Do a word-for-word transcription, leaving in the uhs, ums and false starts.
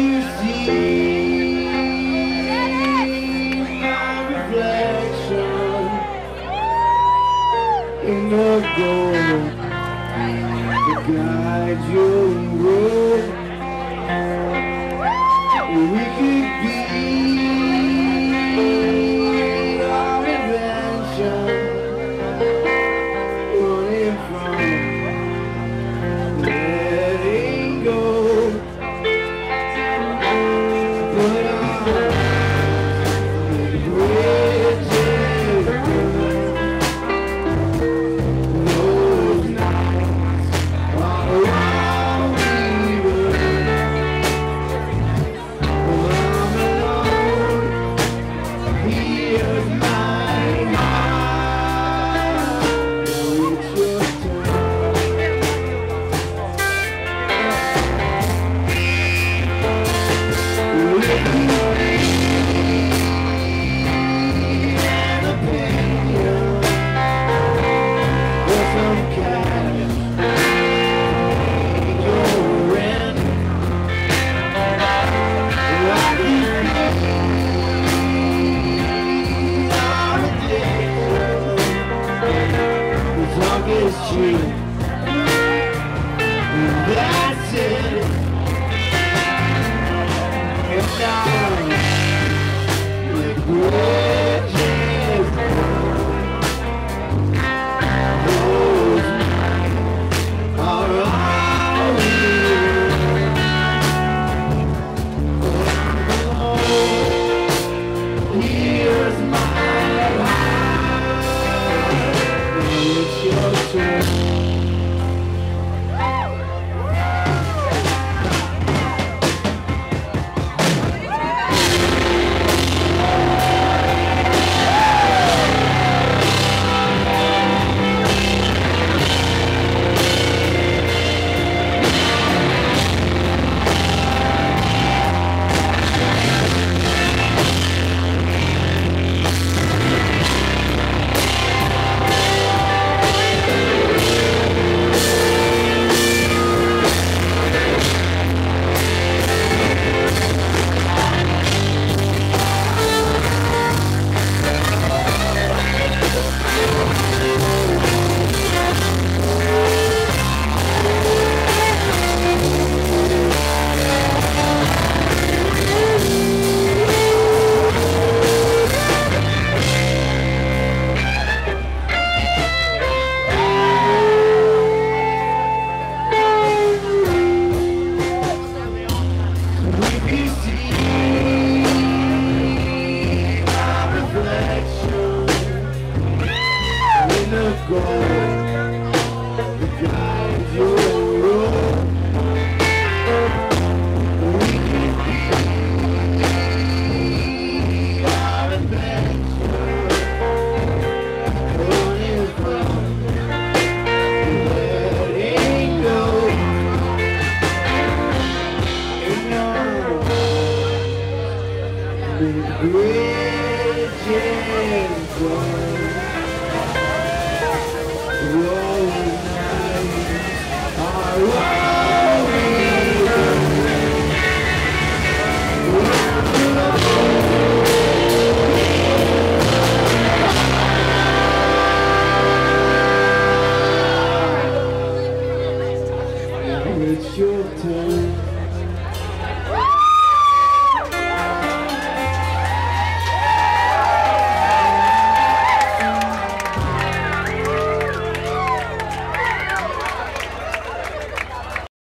you see my reflection in the gold to guide your road? We could be our invention, running from letting go. But I'm the bridges burn. Those nights are all we burn. I'm alone. Here's my heart. Now it's your is true, and that's it. And I'm like bridges burn. Those nights are all we know. Here's my it's your turn. Bridges burn. Those nights are all we know. It's your turn.